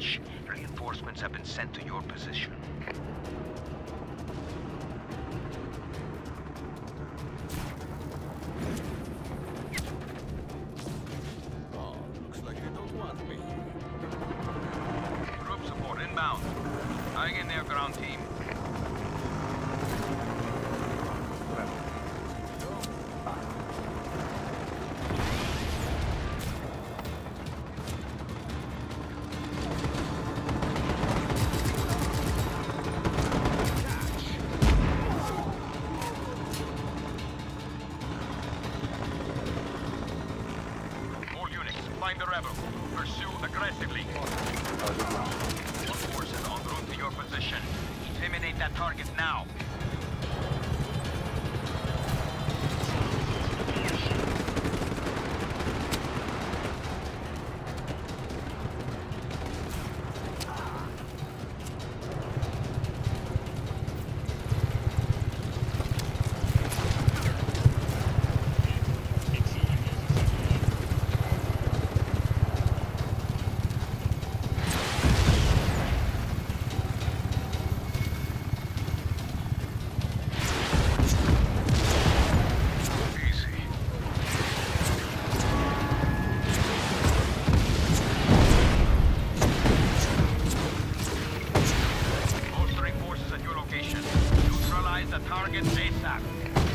dispatch. Reinforcements have been sent to your position. Oh, looks like they don't want me. Group support inbound. Hang in there, ground team. Find the rebel. Pursue aggressively. All forces en route to your position. Eliminate that target now. The target ASAP.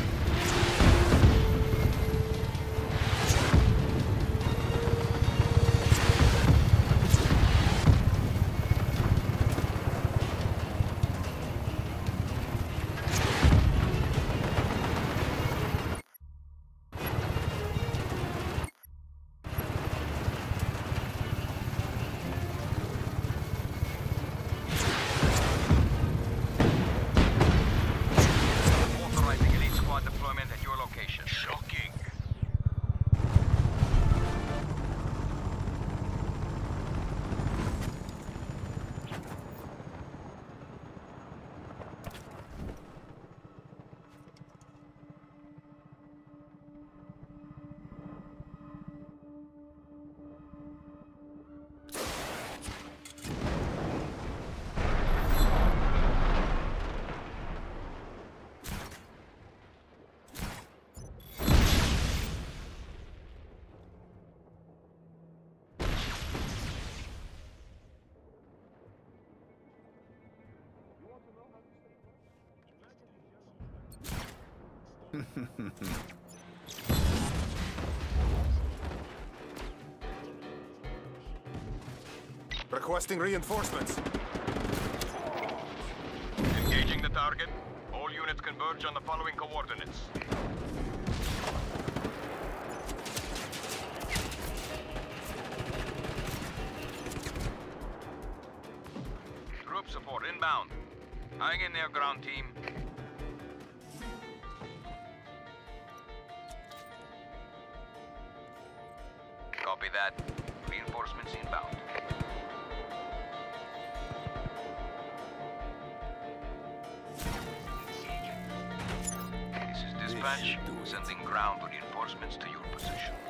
Deployment at your location. Shocking. Requesting reinforcements. Engaging the target. All units converge on the following coordinates. Group support inbound. Hang in there, ground team. Copy that. Reinforcements inbound. This is dispatch. Sending ground reinforcements to your position.